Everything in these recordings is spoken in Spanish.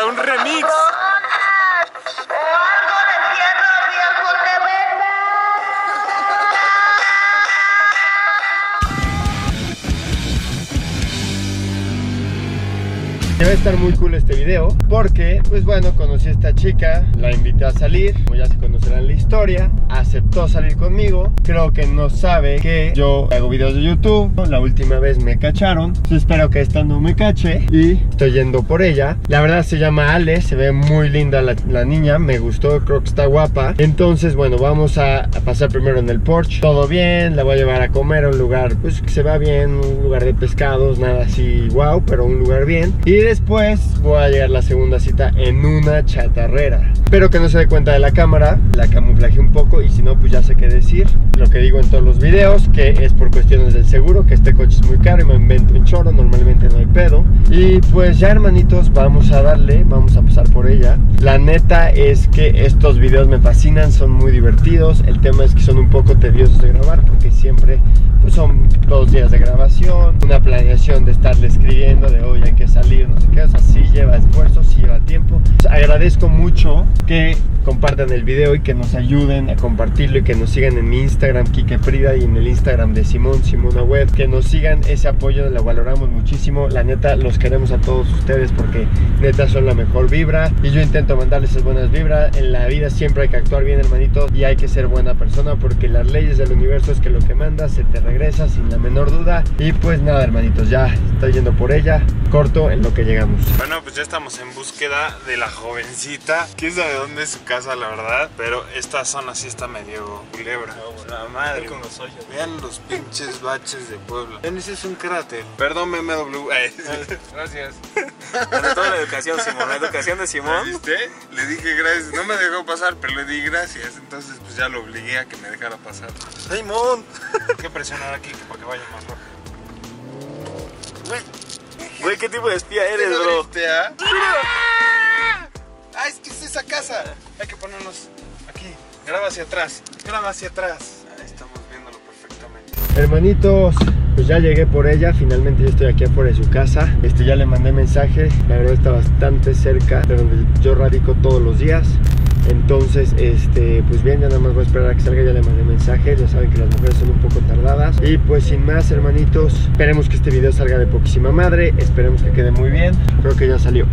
Un remix. Debe estar muy cool este video porque, pues bueno, conocí a esta chica, la invité a salir, como ya se conocerán la historia, aceptó salir conmigo. Creo que no sabe que yo hago videos de YouTube, la última vez me cacharon, entonces espero que esta no me cache y estoy yendo por ella. La verdad se llama Ale, se ve muy linda la niña, me gustó, creo que está guapa. Entonces bueno, vamos a pasar primero en el Porsche, todo bien, la voy a llevar a comer a un lugar pues que se va bien, un lugar de pescados, nada así wow, pero un lugar bien. Y después voy a llegar a la segunda cita en una chatarrera. Espero que no se dé cuenta de la cámara, la camuflaje un poco y si no pues ya sé qué decir. Lo que digo en todos los videos, que es por cuestiones del seguro, que este coche es muy caro y me invento un choro, normalmente no hay pedo. Y pues ya hermanitos, vamos a darle, vamos a pasar por ella. La neta es que estos videos me fascinan, son muy divertidos. El tema es que son un poco tediosos de grabar porque siempre pues son 2 días de grabación, una planeación de estarle escribiendo, de hoy hay que salir, no sé qué, o sea, sí lleva esfuerzo, sí lleva tiempo. Agradezco mucho que compartan el video y que nos ayuden a compartirlo y que nos sigan en mi Instagram, Quique Prida, y en el Instagram de Simona Web, que nos sigan, ese apoyo lo valoramos muchísimo. La neta, los queremos a todos ustedes porque neta son la mejor vibra y yo intento mandarles esas buenas vibras. En la vida siempre hay que actuar bien, hermanito, y hay que ser buena persona porque las leyes del universo es que lo que mandas se te regresa sin la menor duda. Y pues nada, hermanitos, ya estoy yendo por ella, corto en lo que llegamos. Bueno, pues ya estamos en búsqueda de la jovencita. ¿Quién sabe dónde es su casa, la verdad? Pero esta zona sí está medio culebra. La madre. Con los hoyos. Vean los pinches baches de Puebla. Vean, ese es un cráter. Perdón, BMW. Gracias. Ante todo la educación, Simón. La educación de Simón. ¿Viste? Le dije gracias. No me dejó pasar, pero le di gracias. Entonces, pues ya lo obligué a que me dejara pasar. Simón. Hay que presionar aquí para que vaya más rápido. Güey, ¿qué tipo de espía eres, bro? ¡Ah! Es que es esa casa. Hay que ponernos aquí. Graba hacia atrás. Graba hacia atrás. Ahí estamos viéndolo perfectamente. Hermanitos, pues ya llegué por ella, finalmente ya estoy aquí afuera de su casa. Ya le mandé mensaje, la verdad está bastante cerca de donde yo radico todos los días. Entonces, pues bien, ya nada más voy a esperar a que salga, ya le mandé mensaje. Ya saben que las mujeres son un poco tardadas. Y pues sin más, hermanitos, esperemos que este video salga de poquísima madre. Esperemos que quede muy bien. Creo que ya salió.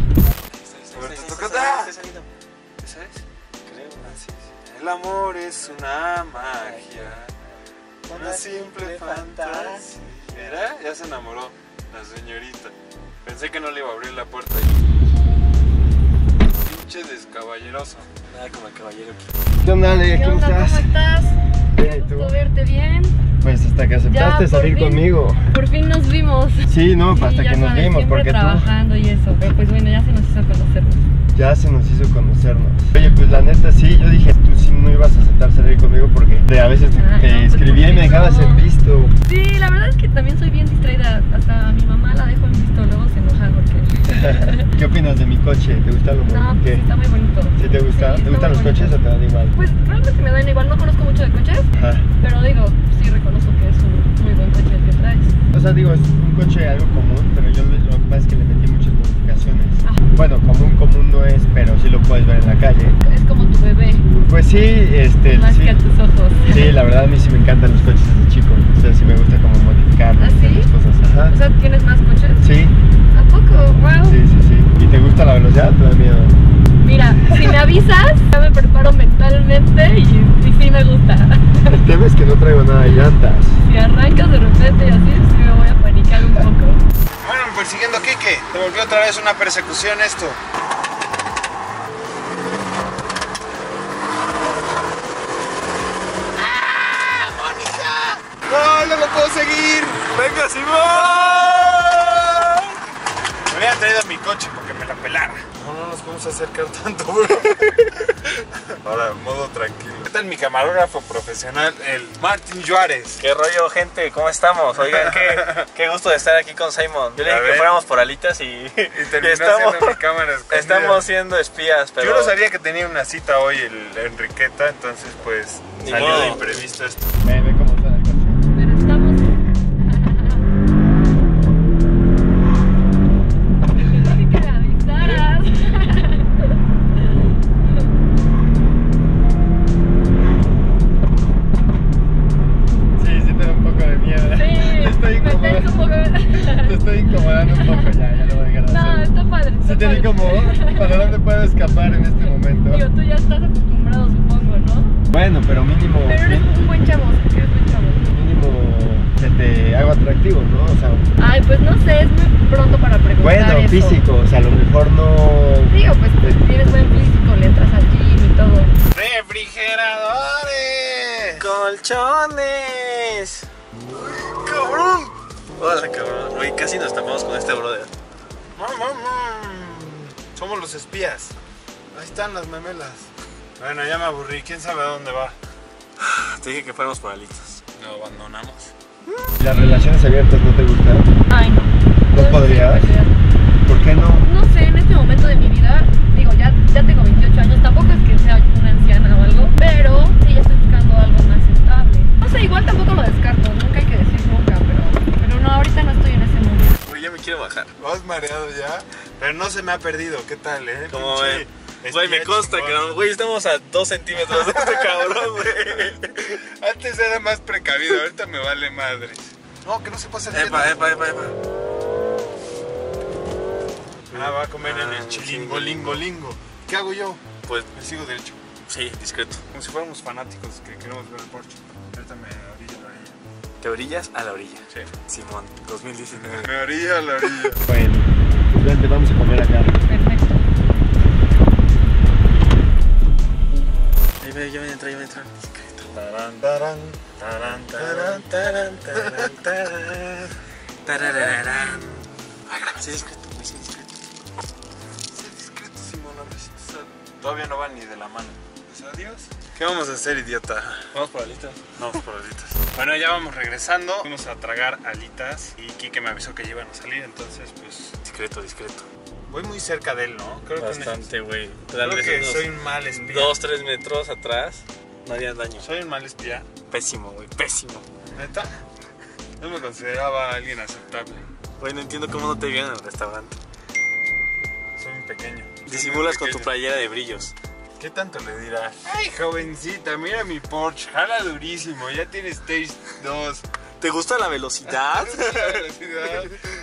¿Esa es? Creo, así es. El amor es una magia, una simple fantasía. ¿Era? Ya se enamoró la señorita. Pensé que no le iba a abrir la puerta. Pinche descaballeroso. Nada como el caballero. ¿Qué onda, Ale? ¿Cómo estás? ¿Cómo estás? Bien, ¿y tú? Gusto verte bien. Pues hasta que aceptaste Ya, salir fin, conmigo. Por fin nos vimos. Sí, no, Sí, hasta ya que nos sabes, vimos, siempre porque trabajando y eso, pero pues bueno, ya se nos hizo conocernos. ya se nos hizo conocernos. Oye, pues la neta sí, yo dije, tú sí no ibas a aceptar salir conmigo porque a veces te no, escribía y me dejabas en visto. Sí, la verdad es que también soy bien distraída. Hasta a mi mamá la dejo en visto, luego se enoja porque... ¿Qué opinas de mi coche? ¿Te gusta lo No, pues ¿Qué? está muy bonito. ¿Sí te gusta? Sí, ¿Te gustan los muy coches o te dan igual? Pues realmente me dan igual, no conozco mucho de coches, Ajá. pero digo, sí reconozco que es un muy buen coche el que traes. O sea, digo, es un coche algo común, pero yo lo que pasa es que le metí muchas modificaciones. Ajá. Bueno, común no es, pero sí lo puedes ver en la calle. Es como tu bebé, Pues sí, más sí. que a tus ojos. Sí, la verdad a mí sí me encantan los coches desde chico. O sea, sí me gusta como modificarlos, ¿Ah, sí? las cosas. Ajá. O sea, ¿tienes más coches? Sí, ¿A poco? Wow. sí. ¿Y te gusta la velocidad? ¿Te da miedo? Mira, si me avisas, ya me preparo mentalmente y sí me gusta. El tema es que no traigo nada de llantas. Si arrancas de repente y así, sí me voy a panicar un poco. Bueno, persiguiendo a Quique. Te volvió otra vez una persecución esto. ¡Ah, Mónica! ¡No lo puedo seguir! ¡Venga, Simón! Me había traído mi coche porque me la pelara. No nos vamos a acercar tanto, bro. Ahora, modo tranquilo. ¿Qué tal mi camarógrafo profesional, el Martín Juárez? ¿Qué rollo, gente? ¿Cómo estamos? Oigan, qué gusto de estar aquí con Simon. Yo le dije que fuéramos por alitas y terminó siendo mi cámara escondida. Estamos siendo espías, pero... Yo no sabía que tenía una cita hoy el Enriqueta, entonces pues Ni salió modo. de imprevisto esto. Ve cómo suena el coche. Pero estamos... Te dije que me avisaras. te vi como, ¿para dónde puedo escapar en este momento? Digo, tú ya estás acostumbrado, supongo, ¿no? Bueno, pero mínimo... Pero eres un buen chavo, sé que eres buen chavo. Mínimo que te hago atractivo, ¿no? O sea... Ay, pues no sé, es muy pronto para preguntar Bueno, eso. físico, o sea, a lo mejor no... Digo, pues tienes buen físico, le entras al gym y todo. ¡Refrigeradores! ¡Colchones! ¡Cabrón! Hola, cabrón. Güey, casi nos tapamos con este brother. Somos los espías. Ahí están las memelas. Bueno, ya me aburrí. ¿Quién sabe a dónde va? Te dije que fuéramos por alitas. Lo abandonamos. ¿Las relaciones abiertas no te gustan? Ay, no. ¿No podrías? ¿Por qué no? No sé, en este momento de mi vida, digo, ya tengo 28 años, tampoco es que sea una anciana o algo, pero sí, ya estoy buscando algo más estable. No sé, igual tampoco lo descarto, nunca hay que decir nunca, pero no, ahorita no estoy en ese momento. Güey, ya me quiero bajar. ¿Vas mareado ya? Pero no se me ha perdido. ¿Qué tal, Como Pinche ven. Güey, me espía consta, chingón. cabrón. Güey, estamos a 2 centímetros de este cabrón, güey. Antes era más precavido, ahorita me vale madre. No, que no se pase el Epa. Ah, va a comer en el sí, chilingolingolingo. ¿Qué hago yo? Pues, Me sigo derecho. sí, discreto. Como si fuéramos fanáticos que queremos ver el Porsche. Ahorita me orillo a la orilla. ¿Te orillas a la orilla? Sí. Simón, 2019. Me orillo a la orilla. Bueno, pues vente, vamos a comer acá. Perfecto. Ahí ve, ya voy a entrar. Discreto. Tarán, tarán, tarán, tarán, tarán, tarán, tarán. Tarararán. Ay, graba, sé discreto, güey, sé discreto. Sé discreto, Simón, a ver si todavía no van ni de la mano. Pues adiós. ¿Qué vamos a hacer, idiota? Vamos por alitas. Vamos por alitas. Bueno, ya vamos regresando. Fuimos a tragar alitas y Kike me avisó que ya iban a salir, entonces pues... Discreto. Voy muy cerca de él, ¿no? Creo Bastante, güey. Creo que soy un mal espía. 2-3 metros atrás, no harían daño. Soy un mal espía. Pésimo, güey, pésimo. ¿Neta? No me consideraba alguien aceptable. Güey, no entiendo cómo no te vieron en el restaurante. Soy un pequeño. Disimulas con tu Pequeño. playera de brillos. ¿Qué tanto le dirás? Ay, jovencita, mira mi Porsche. Jala durísimo, ya tiene Stage 2. ¿Te gusta la velocidad? La velocidad.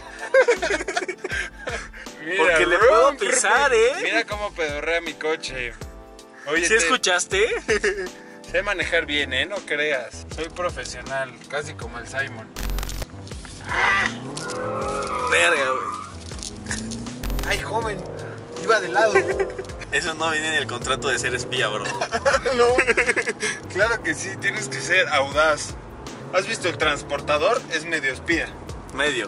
Mira, Porque le puedo pisar, Mira cómo pedorrea mi coche. Oye, ¿Sí escuchaste? sé manejar bien, no creas. Soy profesional, casi como el Simon. Verga, güey. Ay, joven, iba de lado. Eso no viene en el contrato de ser espía, bro. No, claro que sí, tienes que ser audaz. ¿Has visto el transportador? Es medio espía. Medio.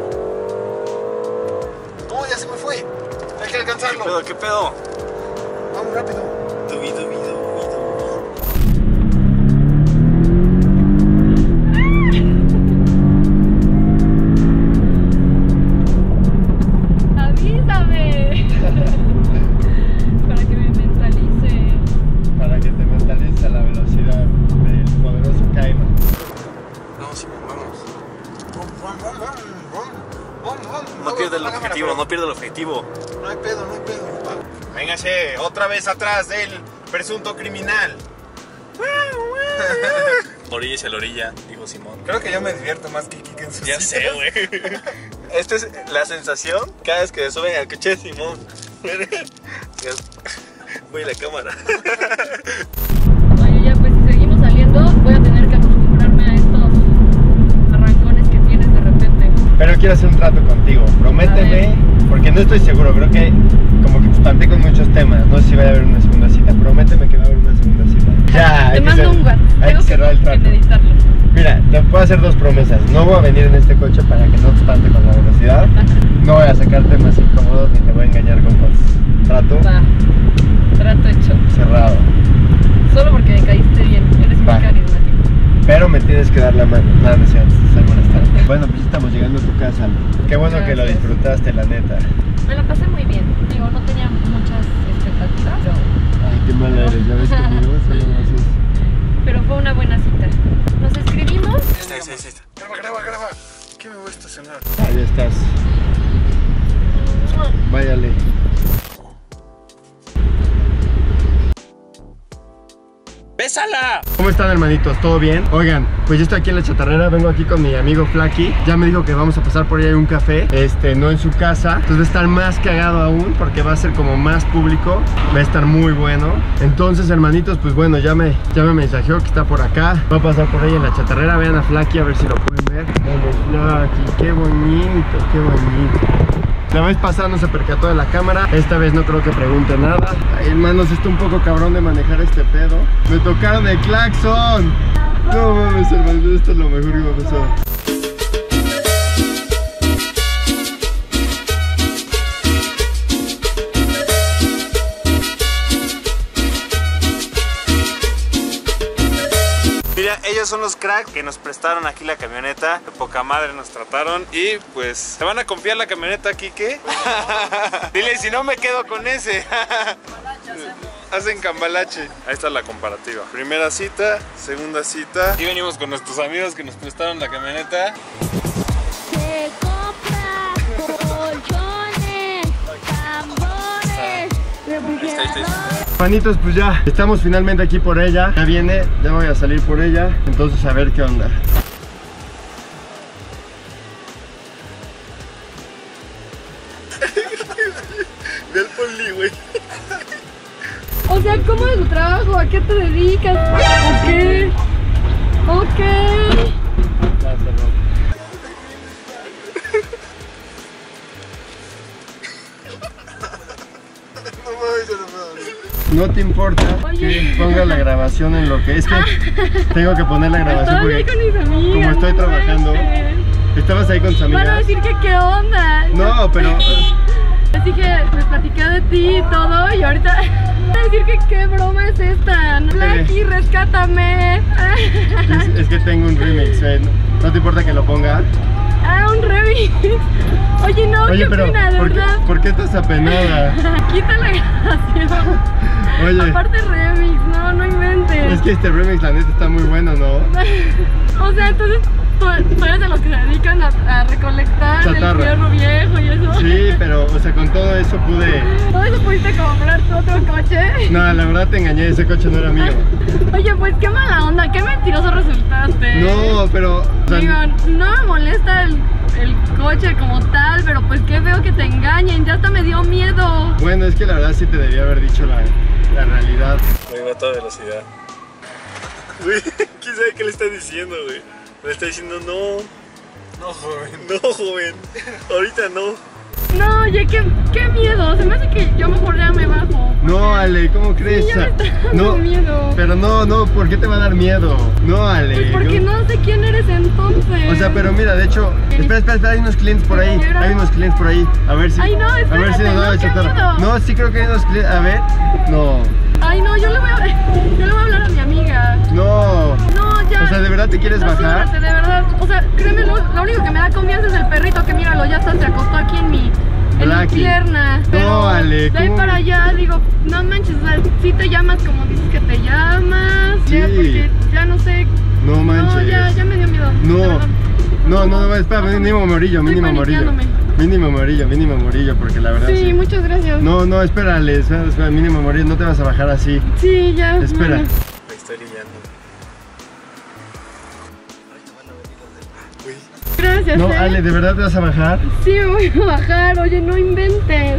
No, ya se me fue. Hay que alcanzarlo. ¿Qué pedo? Vamos rápido. Dubi. Avísame. Para que me mentalice. Para que te mentalices a la velocidad del poderoso Cayman. Vamos, Simón, vamos. Vamos. No pierdas el objetivo, no pierdas el objetivo. No hay pedo. Véngase, otra vez atrás del presunto criminal. Oríllese a la orilla, dijo Simón. Creo que yo me divierto más que Kike en sus Ya sé, citas. güey. Esta es la sensación cada vez que suben al coche de Simón. Voy a la cámara. Oye, ya pues si seguimos saliendo, voy a tener que acostumbrarme a estos arrancones que tienes de repente. Pero quiero hacer un trato contigo. Prométeme, porque no estoy seguro. Creo que como que te espanté con muchos temas. No sé si vaya a haber una segunda cita. Prométeme que va a haber una segunda cita. Ya, Te mando un WhatsApp. hay que Tengo cerrar el que trato. meditarlo. Mira, te puedo hacer 2 promesas. No voy a venir en este coche para que no te espante con la velocidad. No voy a sacar temas incómodos ni te voy a engañar con cosas. Trato Va. Trato hecho. cerrado. Solo porque me caíste bien. Eres muy Va. carismático. Pero me tienes que dar la mano. Nada, no es cierto. Buenas tardes. Bueno, pues ya estamos llegando a tu casa. Qué bueno que lo Gracias. disfrutaste, la neta. Me la pasé muy bien. Digo, no tenía muchas expectativas, Ay, qué mala eres. Ya ves conmigo. Solo haces. pero fue una buena cita. Nos escribimos. Ahí está. Graba. ¿Qué me voy a estacionar? Ahí estás. Váyale. ¡Bésala! ¿Cómo están, hermanitos? ¿Todo bien? Oigan, pues yo estoy aquí en la chatarrera, vengo aquí con mi amigo Flaky. Ya me dijo que vamos a pasar por ahí a un café, no en su casa. Entonces va a estar más cagado aún porque va a ser como más público. Va a estar muy bueno. Entonces, hermanitos, pues bueno, ya me mensajeó que está por acá. Va a pasar por ahí en la chatarrera. Vean a Flaky a ver si lo pueden ver. Vean Flaky, qué bonito, qué bonito. La vez pasada no se percató de la cámara, esta vez no creo que pregunte nada. Ay, hermanos, está un poco cabrón de manejar este pedo. Me tocaron el claxon. No mames, hermanos, esto es lo mejor que me ha pasado. Mira, ellos son los cracks que nos prestaron aquí la camioneta. De poca madre nos trataron. Y pues, ¿se van a confiar la camioneta, Kike? Dile, si no me quedo con ese. Hacen cambalache. Ahí está la comparativa. Primera cita, segunda cita. Y venimos con nuestros amigos que nos prestaron la camioneta. Se compra colchones, tambores, refrigeradores. Hermanitos, pues ya estamos finalmente aquí por ella. Ya viene, ya voy a salir por ella. Entonces a ver qué onda. Ve el poli, güey. O sea, ¿cómo es tu trabajo? ¿A qué te dedicas? ¿A qué? Ok. No te importa que ponga la grabación en lo que es que tengo que poner la grabación Estoy ahí porque con mis amigas, como estoy no trabajando. manches. ¿Estabas ahí con tus amigas? Van a decir que qué onda. No, pero Les dije, les platiqué de ti y todo y ahorita van a decir que qué broma es esta. Flaky, rescátame. es que tengo un remix, ¿no te importa que lo ponga? Ah, un remix. Oye, no, Oye, ¿qué pero opinas, de verdad? ¿por qué estás apenada? Quita la grabación. Oye, Aparte remix, no inventes. es que este remix la neta está muy bueno, ¿no? O sea, entonces tú eres de los que se dedican a recolectar Chatarra. el fierro viejo y eso. Sí, pero, o sea, con todo eso pude... ¿Todo eso pudiste comprar tu otro coche? No, la verdad te engañé, ese coche no era mío. Oye, pues qué mala onda, qué mentiroso resultaste. No, pero... o sea, Digo, no me molesta el coche como tal, pero pues qué feo que te engañen, ya hasta me dio miedo. bueno, es que la verdad sí te debía haber dicho la realidad. Güey, va a toda velocidad. Güey, ¿quién sabe qué le está diciendo, güey? Le está diciendo no. No, joven. No, joven. Ahorita no. No, oye, qué miedo, se me hace que yo mejor ya me bajo. No, Ale, ¿cómo crees? Sí, ya me está dando No, miedo. pero no, ¿por qué te va a dar miedo? No, Ale. Pues porque no sé quién eres entonces. O sea, pero mira, de hecho, espera, hay unos clientes por ahí. Espera. Hay unos clientes por ahí. A ver si. Ay, no, a ver si espérate, nos da no, la qué chatarra. miedo. No, sí creo que hay unos clientes. A ver. No. Ay, no, yo le voy a hablar a mi amiga. No. No, ya. O sea, ¿de verdad te quieres bajar? De verdad. O sea, créeme, lo único que me da confianza es el perrito que míralo, ya está, se acostó aquí en mi Flaky. pierna. Pero No, Ale, de ahí ¿cómo? para allá, digo, no manches, o sea, si te llamas como dices que te llamas. Sí. Ya, porque ya no sé. No manches. No, ya me dio miedo. de No. verdad. No, espera, mínimo amarillo, Estoy mínimo amarillo. paniqueándome. Mínimo amarillo, porque la verdad Sí, muchas gracias. No, espérale, espera, mínimo amarillo, no te vas a bajar así. Sí, ya. Espera. bueno. Me estoy brillando. Gracias. No, Ale, ¿de verdad te vas a bajar? Sí, me voy a bajar. Oye, no inventes.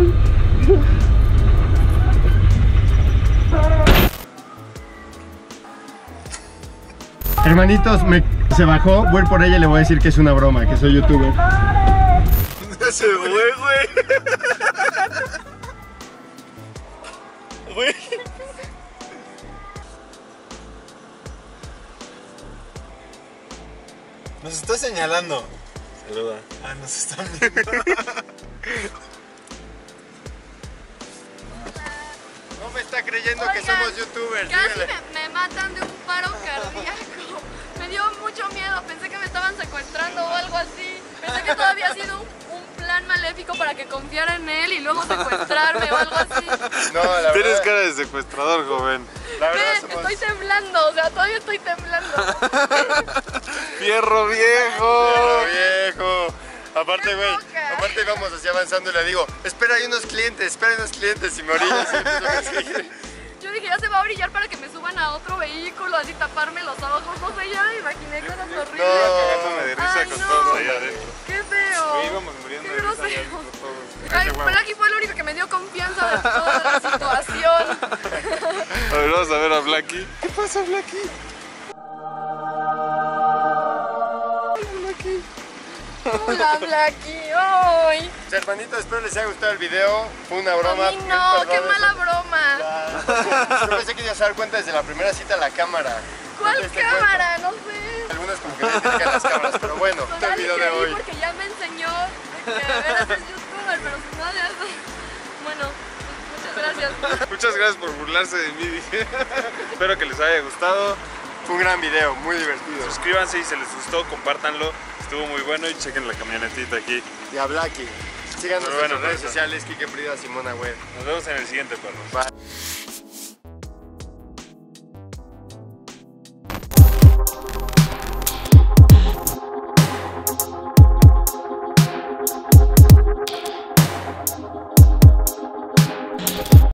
Hermanitos, se bajó, voy a ir por ella y le voy a decir que es una broma, que soy youtuber. Se fue, güey. Güey. Nos está señalando. Saluda. Ah, nos están viendo. No me está creyendo que Oigan, somos youtubers. Casi dígale. me matan de un paro cardíaco. Me dio mucho miedo, pensé que me estaban secuestrando o algo así. Pensé que todo había sido un plan maléfico para que confiara en él y luego secuestrarme o algo así. No, la verdad. Tienes cara de secuestrador, joven. La verdad Ve, somos... estoy temblando, o sea, todavía estoy temblando. Fierro viejo. Pero viejo. Aparte, güey, loca. aparte vamos así avanzando y le digo, espera, hay unos clientes y me orillas y empiezo a perseguir. Yo dije, ya se va a brillar para que me suban a otro vehículo, así taparme los ojos. No sé, ya me imaginé cosas horribles. Cagándome de risa Ay, con no. todos allá adentro. ¡Qué feo! Sí, íbamos muriendo ¡Qué de risa allá grosero! adentro todos. Ay, Blacky fue el único que me dio confianza de toda la situación. A ver, vamos a ver a Blacky. ¿Qué pasa, Blacky? Hola, Blacky. ¡Ay! Hermanitos, espero les haya gustado el video. Fue una A broma. mí no, Perdón, qué mala eso- broma. Yo pensé que ibas a dar cuenta desde la primera cita a la cámara. ¿Cuál ¿No te diste cámara? No sé. cuenta? Algunas como que identifican las cámaras, pero bueno, este es Ya el video dije de ahí hoy. porque ya me enseñó de que eres youtuber, pero si no, ya... Bueno, muchas gracias. Muchas gracias por burlarse de mí, dije. Espero que les haya gustado. Fue un gran video, muy divertido. Suscríbanse y si les gustó, compártanlo. Estuvo muy bueno y chequen la camionetita aquí. Y a Blacky. Síganos Muy en bueno, nuestras redes por eso. sociales, Kike Prida, Simona Web. Nos vemos en el siguiente, perros. Bye.